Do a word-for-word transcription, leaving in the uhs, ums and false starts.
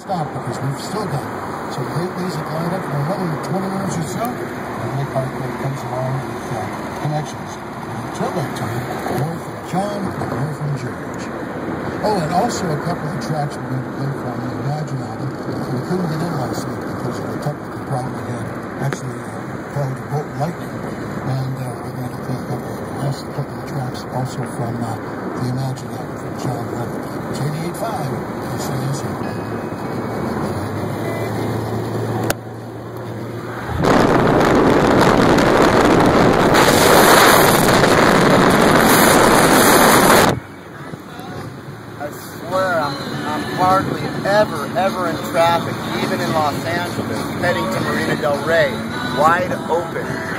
stop because we've still got so these are lined up for another twenty minutes or so, and Lake Hartford comes along with uh, connections. Until that time, more from John and more from George. Oh, and also a couple of tracks we're going to play from the Imagine album. We couldn't get in last week because of the technical problem we had actually uh, called the Bolt Lightning, and uh, we're going to play a couple, last couple of tracks also from uh, the Imagine album from John Lennon. It's eighty-eight point five. K C S. Hardly ever, ever in traffic, even in Los Angeles, heading to Marina del Rey, wide open.